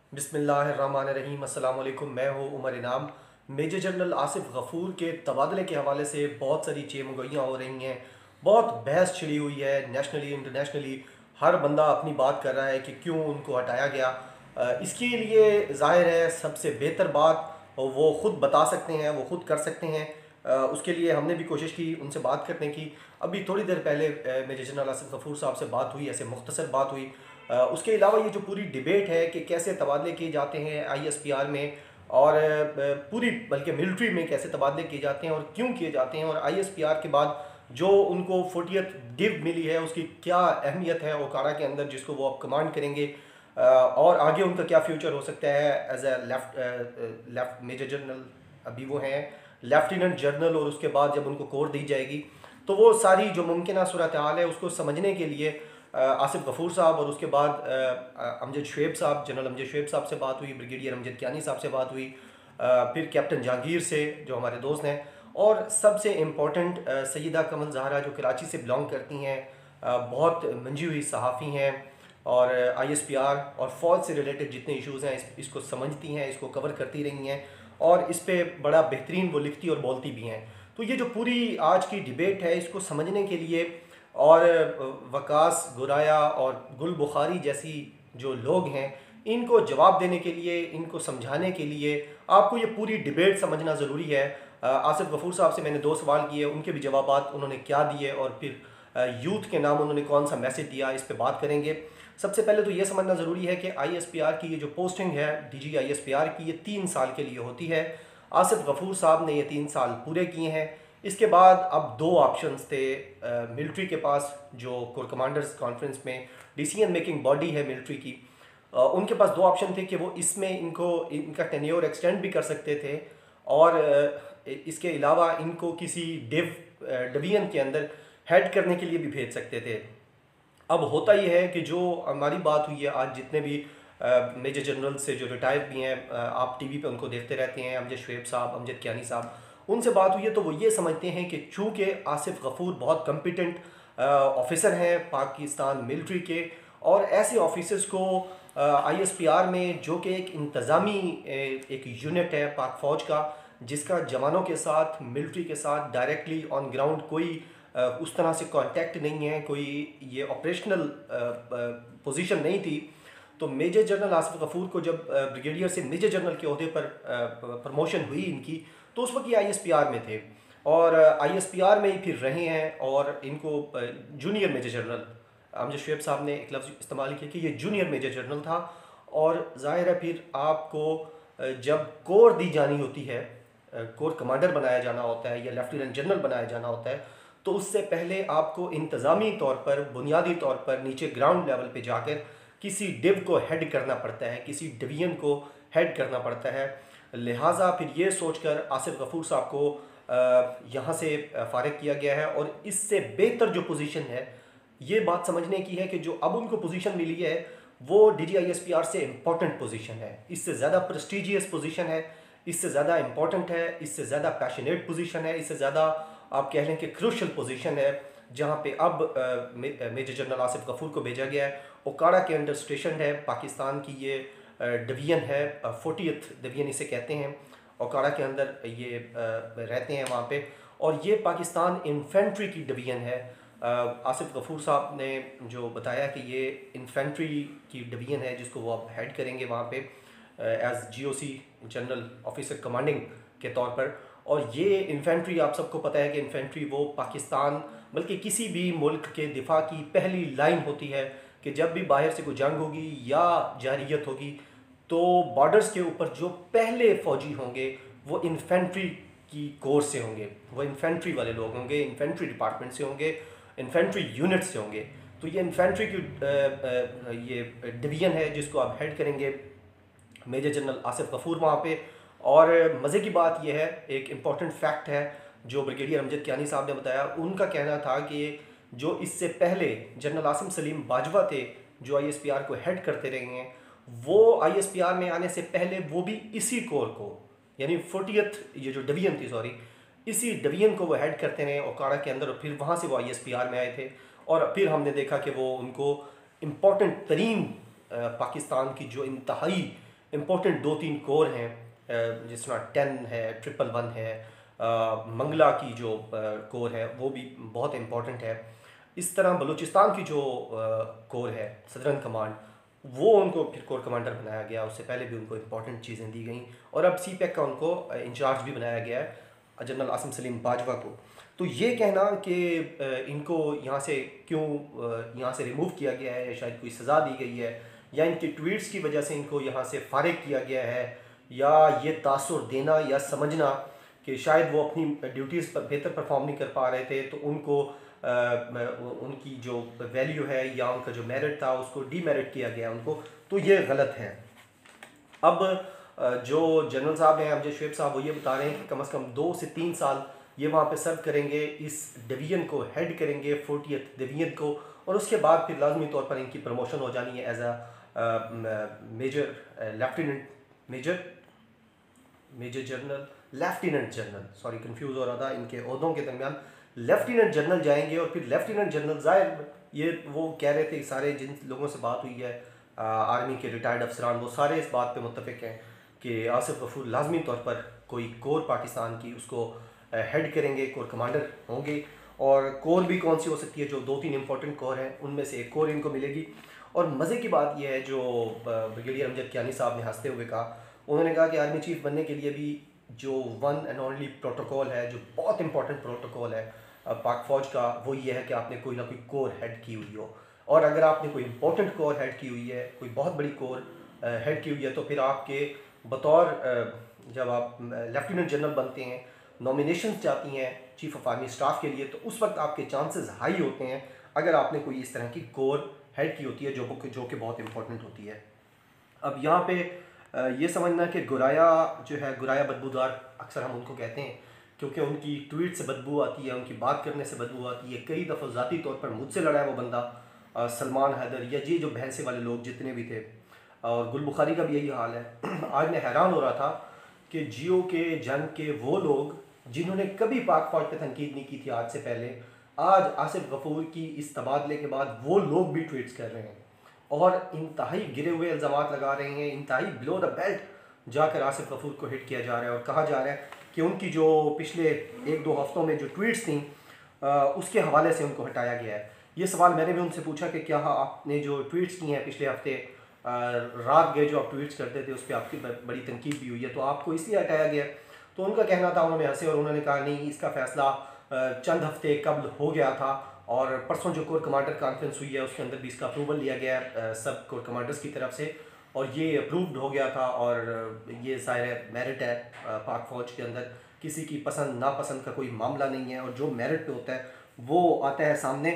बिस्मिल्लाहिर्रहमानिर्रहीम। अस्सलाम वालेकुम। मैं हूँ उमर इनाम। मेजर जनरल आसिफ गफूर के तबादले के हवाले से बहुत सारी चेमगोइयाँ हो रही हैं, बहुत बहस छिड़ी हुई है। नेशनली इंटरनेशनली हर बंदा अपनी बात कर रहा है कि क्यों उनको हटाया गया। इसके लिए ज़ाहिर है सबसे बेहतर बात वो ख़ुद बता सकते हैं, वो ख़ुद कर सकते हैं। उसके लिए हमने भी कोशिश की उनसे बात करने की। अभी थोड़ी देर पहले मेजर जनरल आसिफ गफूर साहब से बात हुई, ऐसे मुख्तसर बात हुई। उसके अलावा ये जो पूरी डिबेट है कि कैसे तबादले किए जाते हैं ISPR में, और पूरी बल्कि मिलिट्री में कैसे तबादले किए जाते हैं और क्यों किए जाते हैं, और ISPR के बाद जो उनको 40th डिव मिली है उसकी क्या अहमियत है ओकाड़ा के अंदर, जिसको वो अब कमांड करेंगे, और आगे उनका क्या फ्यूचर हो सकता है as a left major general. अभी वो हैं लेफ्टिनेंट जनरल, और उसके बाद जब उनको कोर दी जाएगी तो वो सारी जो मुमकिन सूरत हाल है उसको समझने के लिए आसिफ गफूर साहब और उसके बाद अमजद शुएब साहब, जनरल अमजद शुएब साहब से बात हुई, ब्रिगेडियर अमजद कियानी साहब से बात हुई, फिर कैप्टन जहांगीर से जो हमारे दोस्त हैं, और सबसे इम्पोर्टेंट सैयदा कमल ज़हरा जो कराची से बिलोंग करती हैं, बहुत मंजी हुई सहाफ़ी हैं, और ISPR और फ़ौज से रिलेटेड जितने इश्यूज़ हैं इसको समझती हैं, इसको कवर करती रही हैं, और इस पर बड़ा बेहतरीन वो लिखती और बोलती भी हैं। तो ये जो पूरी आज की डिबेट है इसको समझने के लिए, और वकास गुराया और गुल बुखारी जैसी जो लोग हैं इनको जवाब देने के लिए, इनको समझाने के लिए आपको ये पूरी डिबेट समझना ज़रूरी है। आसिफ गफूर साहब से मैंने 2 सवाल किए, उनके भी जवाबात उन्होंने क्या दिए, और फिर यूथ के नाम उन्होंने कौन सा मैसेज दिया, इस पे बात करेंगे। सबसे पहले तो ये समझना ज़रूरी है कि ISPR की ये जो पोस्टिंग है DG ISPR की, ये 3 साल के लिए होती है। आसिफ गफूर साहब ने ये 3 साल पूरे किए हैं। इसके बाद अब 2 ऑप्शंस थे मिलिट्री के पास, जो कोर कमांडर्स कॉन्फ्रेंस में डिसीजन मेकिंग बॉडी है मिलिट्री की, उनके पास 2 ऑप्शन थे कि वो इसमें इनका टेन्योर एक्सटेंड भी कर सकते थे, और इसके अलावा इनको किसी डिवीजन के अंदर हेड करने के लिए भी भेज सकते थे। अब होता यह है कि जो हमारी बात हुई है आज, जितने भी मेजर जनरल से जो रिटायर भी हैं, आप TV पे उनको देखते रहते हैं, अमजद शुएब साहब, अमजद कियानी साहब, उनसे बात हुई है तो वो ये समझते हैं कि चूँकि आसिफ गफूर बहुत कम्पिटेंट ऑफिसर हैं पाकिस्तान मिलिट्री के, और ऐसे ऑफिसर्स को ISPR में, जो कि एक इंतज़ामी एक यूनिट है पाक फ़ौज का, जिसका जवानों के साथ, मिलिट्री के साथ डायरेक्टली ऑन ग्राउंड कोई उस तरह से कांटेक्ट नहीं है, कोई ये ऑपरेशनल पोजीशन नहीं थी। तो मेजर जनरल आसिफ गफूर को जब ब्रिगेडियर से मेजर जनरल के ओहदे पर प्रमोशन हुई इनकी, तो उस वक्त ये ISPR में थे, और ISPR में ही फिर रहे हैं, और इनको junior major general, Amjad Shoaib साहब ने एक लफ्ज़ इस्तेमाल किया कि ये जूनियर मेजर जनरल था। और ज़ाहिर है फिर आपको जब कोर दी जानी होती है, कोर कमांडर बनाया जाना होता है या लेफ्टिनेंट जनरल बनाया जाना होता है, तो उससे पहले आपको इंतज़ामी तौर पर, बुनियादी तौर पर नीचे ग्राउंड लेवल पे जाकर किसी डिव को हेड करना पड़ता है, किसी डिवीजन को हेड करना पड़ता है। लिहाजा फिर ये सोचकर आसिफ गफूर साहब को यहाँ से फ़ारिग किया गया है, और इससे बेहतर जो पोजीशन है ये बात समझने की है कि जो अब उनको पोजीशन मिली है वो DG ISPR से इम्पॉर्टेंट पोजीशन है, इससे ज़्यादा प्रेस्टिजियस पोजीशन है, इससे ज़्यादा इम्पॉर्टेंट है, इससे ज़्यादा पैशनेट पोजीशन है, इससे ज़्यादा आप कह लें कि क्रूशल पोजीशन है, जहाँ पे अब मेजर जनरल आसिफ गफूर को भेजा गया है। ओकाड़ा के अंडर स्टेशन है, पाकिस्तान की ये डिवीज़न है, 40th डिवीज़न इसे कहते हैं। ओकाड़ा के अंदर ये रहते हैं वहाँ पे, और ये पाकिस्तान इन्फेंट्री की डिवीज़न है। आसिफ गफूर साहब ने जो बताया कि ये इन्फेंट्री की डिवीज़न है जिसको वो अब हेड करेंगे वहाँ पे as GOC general officer commanding के तौर पर। और ये इन्फेंट्री, आप सबको पता है कि इन्फेंट्री वो पाकिस्तान बल्कि किसी भी मुल्क के दिफा की पहली लाइन होती है, कि जब भी बाहर से कोई जंग होगी या जारियत होगी तो बॉर्डर्स के ऊपर जो पहले फ़ौजी होंगे वो इन्फेंट्री की कोर से होंगे, वो इन्फेंट्री वाले लोग होंगे, इन्फेंट्री डिपार्टमेंट से होंगे, इन्फेंट्री यूनिट से होंगे। तो ये इन्फेंट्री की ये डिवीज़न है जिसको आप हेड करेंगे मेजर जनरल आसिफ गफूर वहाँ पे। और मज़े की बात यह है, एक इम्पॉर्टेंट फैक्ट है जो ब्रिगेडियर अमजद कियानी साहब ने बताया, उनका कहना था कि जो इससे पहले जनरल आसिम सलीम बाजवा थे जो ISPR को हेड करते रहे हैं, वो ISPR में आने से पहले वो भी इसी कोर को, यानी 40th ये जो डिवीज़न थी, सॉरी, इसी डिवीज़न को वो हेड करते रहे ओकाड़ा के अंदर, और फिर वहाँ से वो ISPR में आए थे। और फिर हमने देखा कि वो उनको इम्पॉर्टेंट तरीन पाकिस्तान की जो इंतहाई इम्पोर्टेंट 2-3 कोर हैं, जिस तरह 10 है, 111 है, मंगला की जो कोर है वो भी बहुत इम्पोर्टेंट है। इस तरह बलूचिस्तान की जो कोर है सदरन कमांड, वो उनको फिर कोर कमांडर बनाया गया। उससे पहले भी उनको इम्पोर्टेंट चीज़ें दी गई और अब सी पैक का उनको इंचार्ज भी बनाया गया है जनरल आसिम सलीम बाजवा को। तो ये कहना कि इनको यहाँ से क्यों यहाँ से रिमूव किया गया है या शायद कोई सज़ा दी गई है या इनके ट्वीट्स की वजह से इनको यहाँ से फारिग किया गया है, या ये तासुर देना या समझना कि शायद वो अपनी ड्यूटीज़ पर बेहतर परफॉर्म नहीं कर पा रहे थे तो उनको उनकी जो वैल्यू है या उनका जो मेरिट था उसको डीमेरिट किया गया उनको, तो ये गलत है। अब जो जनरल साहब हैं अमजद शुएब साहब, वो ये बता रहे हैं कि कम से कम 2 से 3 साल ये वहाँ पे सर्व करेंगे, इस डिवीज़न को हेड करेंगे 40th डिवीज़न को, और उसके बाद फिर लाजमी तौर पर इनकी प्रमोशन हो जानी है as a major lieutenant major major general lieutenant general, sorry confuse हो रहा था इनके ओहदों के दरमियान, लेफ्टिनेंट जनरल जाएंगे और फिर लेफ्टिनेंट जनरल जाहिर ये वो कह रहे थे सारे जिन लोगों से बात हुई है आर्मी के रिटायर्ड अफसरान, वो सारे इस बात पे मुत्तफिक हैं कि आसिफ गफूर लाजमी तौर पर कोई कोर पाकिस्तान की उसको हेड करेंगे, कोर कमांडर होंगे। और कोर भी कौन सी हो सकती है, जो 2-3 इंपॉर्टेंट कोर हैं उनमें से एक कोर इनको मिलेगी। और मज़े की बात यह है जो ब्रिगेडियर अमजद कियानी साहब ने हंसते हुए कहा, उन्होंने कहा कि आर्मी चीफ बनने के लिए भी जो वन एंड ओनली प्रोटोकॉल है, जो बहुत इंपॉर्टेंट प्रोटोकॉल है पाक फ़ौज का, वो ये है कि आपने कोई ना कोई कोर हेड की हुई हो। और अगर आपने कोई इंपॉर्टेंट कोर हेड की हुई है, कोई बहुत बड़ी कोर हेड की हुई है, तो फिर आपके बतौर जब आप लेफ्टिनेंट जनरल बनते हैं, नॉमिनेशन जाती हैं चीफ ऑफ आर्मी स्टाफ के लिए, तो उस वक्त आपके चांसेस हाई होते हैं अगर आपने कोई इस तरह की कोर हेड की होती है जो कि बहुत इंपॉर्टेंट होती है। अब यहाँ पे ये समझना कि गुराया जो है, गुराया बदबूदार अक्सर हम उनको कहते हैं क्योंकि उनकी ट्वीट से बदबू आती है, उनकी बात करने से बदबू आती है। कई दफ़ा ज़ाती तौर पर मुझसे लड़ा है वो बंदा, सलमान हैदर या ये जो भैंसे वाले लोग जितने भी थे, और गुल बुखारी का भी यही हाल है। आज मैं हैरान हो रहा था कि जियो के जंग के वो लोग जिन्होंने कभी पाक फौज पर तनकीद नहीं की थी आज से पहले, आज आसिफ गफूर की इस तबादले के बाद वो लोग भी ट्वीट्स कर रहे हैं और इंतहाई गिरे हुए इल्ज़ामात लगा रहे हैं, इंतहाई बिलो द बेल्ट जाकर आसिफ गफूर को हिट किया जा रहा है और कहा जा रहा है कि उनकी जो पिछले 1-2 हफ्तों में जो ट्वीट्स थी उसके हवाले से उनको हटाया गया है। ये सवाल मैंने भी उनसे पूछा कि क्या आपने जो ट्वीट्स की हैं पिछले हफ्ते, रात गए जो आप ट्वीट्स करते थे उस पर आपकी बड़ी तनकीद भी हुई है, तो आपको इसलिए हटाया गया? तो उनका कहना था, उन्होंने हंसे और उन्होंने कहा नहीं, इसका फ़ैसला चंद हफ्ते कबल हो गया था और परसों जो कोर कमांडर कॉन्फ्रेंस हुई है उसके अंदर भी इसका अप्रूवल लिया गया सब कोर कमांडर्स की तरफ से और ये अप्रूव्ड हो गया था। और ये ज़ाहिर मेरिट है पाक फ़ौज के अंदर, किसी की पसंद नापसंद का कोई मामला नहीं है और जो मेरिट पे होता है वो आता है सामने।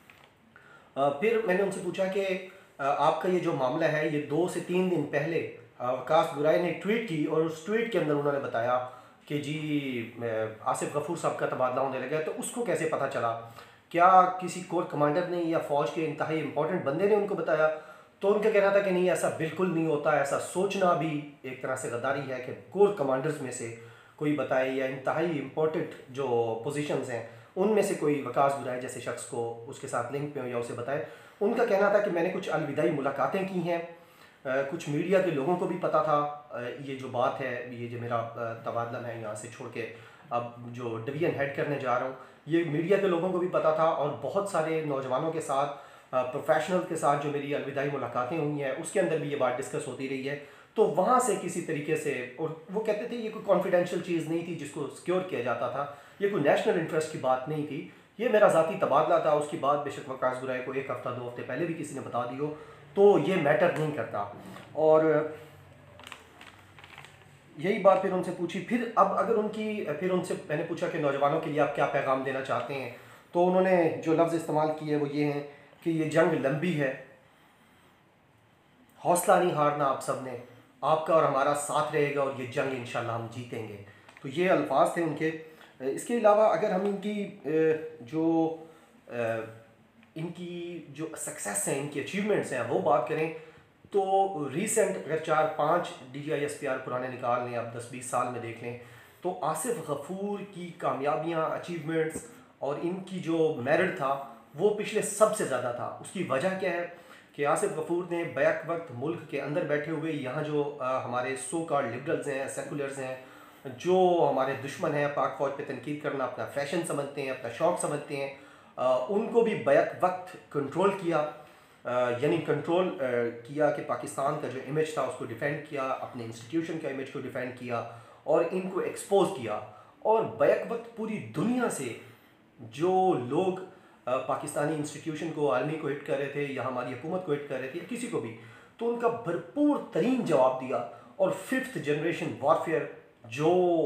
फिर मैंने उनसे पूछा कि आपका ये जो मामला है, ये 2 से 3 दिन पहले वकास गुराई ने ट्वीट की और उस ट्वीट के अंदर उन्होंने बताया कि जी आसिफ गफूर साहब का तबादला होने लगा है, तो उसको कैसे पता चला? क्या किसी कोर कमांडर ने या फ़ौज के इंतहाई इंपॉर्टेंट बंदे ने उनको बताया? तो उनका कहना था कि नहीं, ऐसा बिल्कुल नहीं होता, ऐसा सोचना भी एक तरह से गद्दारी है कि कोर कमांडर्स में से कोई बताए या इंतहाई इंपॉर्टेंट जो पोजीशंस हैं उनमें से कोई वकास गुराई जैसे शख्स को उसके साथ लिंक पे हो या उसे बताए। उनका कहना था कि मैंने कुछ अलविदाई मुलाकातें की हैं, कुछ मीडिया के लोगों को भी पता था ये जो बात है, ये जो मेरा तबादला मैं यहाँ से छोड़ के अब जो डिवीज़न हेड करने जा रहा हूँ, ये मीडिया के लोगों को भी पता था और बहुत सारे नौजवानों के साथ, प्रोफेशनल के साथ जो मेरी अलविदाई मुलाकातें हुई हैं उसके अंदर भी ये बात डिस्कस होती रही है। तो वहाँ से किसी तरीके से, और वो कहते थे ये कोई कॉन्फिडेंशियल चीज़ नहीं थी जिसको सिक्योर किया जाता था, ये कोई नेशनल इंटरेस्ट की बात नहीं थी, ये मेरा ज़ाती तबादला था। उसकी बात बेशक वकास गुराई को 1 हफ्ता 2 हफ्ते पहले भी किसी ने बता दी हो तो ये मैटर नहीं करता। और यही बात फिर उनसे पूछी। फिर अब अगर फिर उनसे मैंने पूछा कि नौजवानों के लिए आप क्या पैगाम देना चाहते हैं, तो उन्होंने जो लफ्ज़ इस्तेमाल किए वो ये हैं कि ये जंग लंबी है, हौसला नहीं हारना आप सब ने, आपका और हमारा साथ रहेगा और ये जंग इंशाल्लाह हम जीतेंगे। तो ये अल्फाज थे उनके। इसके अलावा अगर हम इनकी जो सक्सेस हैं, इनकी अचीवमेंट्स हैं वो बात करें, तो रीसेंट अगर 4-5 DG-ISPR पुराने निकाल लें, अब 10-20 साल में देख लें, तो आसिफ गफूर की कामयाबियाँ, अचीवमेंट्स और इनकी जो मेरिट था वो पिछले सबसे ज़्यादा था। उसकी वजह क्या है कि आसिफ गफूर ने बैक वक्त मुल्क के अंदर बैठे हुए यहाँ जो हमारे सो कॉल्ड लिबरल्स हैं, सेकुलर्स हैं, जो हमारे दुश्मन हैं, पाक फ़ौज पे तनकीद करना अपना फ़ैशन समझते हैं, अपना शौक़ समझते हैं, उनको भी बैक वक्त कंट्रोल किया, यानी कंट्रोल किया कि पाकिस्तान का जो इमेज था उसको डिफेंड किया, अपने इंस्टीट्यूशन का इमेज को डिफेंड किया और इनको एक्सपोज किया। और बैक वक्त पूरी दुनिया से जो लोग पाकिस्तानी इंस्टीट्यूशन को, आर्मी को हिट कर रहे थे या हमारी हुकूमत को हिट कर रहे थे या किसी को भी, तो उनका भरपूर तरीन जवाब दिया। और 5th जनरेशन वॉरफेयर जो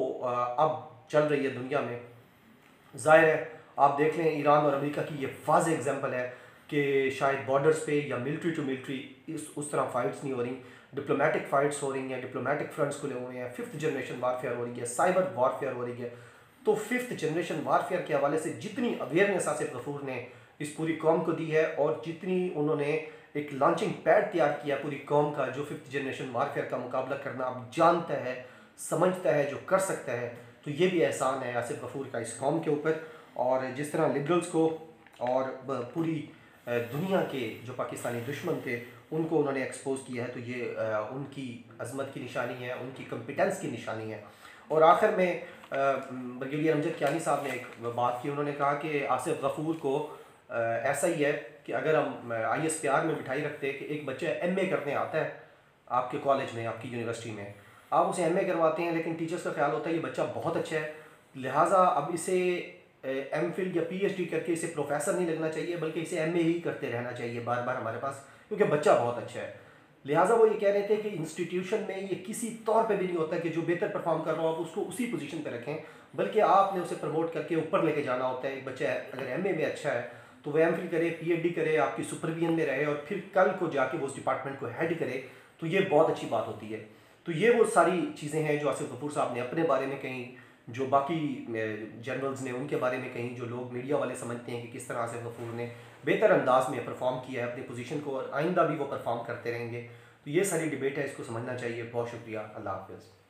अब चल रही है दुनिया में, ज़ाहिर है आप देख लें ईरान और अमेरिका की ये वाज़ेह एग्जांपल है कि शायद बॉर्डर्स पे या मिलिट्री टू मिलिट्री उस तरह फ़ाइट्स नहीं हो रही, डिप्लोमेटिक फ़ाइट्स हो रही हैं, डिप्लोमेटिक फ्रंट्स खुले हुए हैं, 5th जनरेशन वारफेयर हो रही है, साइबर वारफेयर हो रही है। तो 5th जनरेशन वारफेयर के हवाले से जितनी अवेयरनेस आसिफ गफूर ने इस पूरी कौम को दी है और जितनी उन्होंने एक लॉन्चिंग पैड तैयार किया पूरी कौम का, जो 5th जनरेशन वारफेयर का मुकाबला करना अब जानता है, समझता है, जो कर सकता है, तो ये भी एहसान है आसिफ गफूर का इस कौम के ऊपर। और जिस तरह लिबरल्स को और पूरी दुनिया के जो पाकिस्तानी दुश्मन थे उनको उन्होंने एक्सपोज किया है, तो ये उनकी अजमत की निशानी है, उनकी कम्पिटेंस की निशानी है। और आखिर में ब्रिगेडियर अमजद कियानी साहब ने एक बात की, उन्होंने कहा कि आसिफ गफूर को ऐसा ही है कि अगर हम ISPR में बिठाई रखते कि एक बच्चा MA करने आता है आपके कॉलेज में, आपकी यूनिवर्सिटी में, आप उसे MA करवाते हैं, लेकिन टीचर्स का ख्याल होता है ये बच्चा बहुत अच्छा है, लिहाजा अब इसे MPhil या PhD करके इसे प्रोफेसर नहीं लगना चाहिए, बल्कि इसे MA ही करते रहना चाहिए बार बार हमारे पास, क्योंकि बच्चा बहुत अच्छा है। लिहाजा वो ये कह रहे थे कि इंस्टीट्यूशन में ये किसी तौर पे भी नहीं होता कि जो बेहतर परफॉर्म कर रहा हो आप उसको उसी पोजीशन पे रखें, बल्कि आपने उसे प्रमोट करके ऊपर लेके जाना होता है। एक बच्चा अगर MA में अच्छा है तो वह MPhil करे, PhD करे, आपकी सुपरविजन में रहे और फिर कल को जाके वो उस डिपार्टमेंट को हेड करे, तो ये बहुत अच्छी बात होती है। तो ये वो सारी चीज़ें हैं जो आसिफ गफूर साहब ने अपने बारे में कहीं, जो बाकी जनरल्स ने उनके बारे में कहीं, जो लोग मीडिया वाले समझते हैं कि किस तरह आसिफ गफूर ने बेहतर अंदाज में परफॉर्म किया है अपनी पोजीशन को और आइंदा भी वो परफॉर्म करते रहेंगे। तो ये सारी डिबेट है, इसको समझना चाहिए। बहुत शुक्रिया, अल्लाह हाफ़िज़।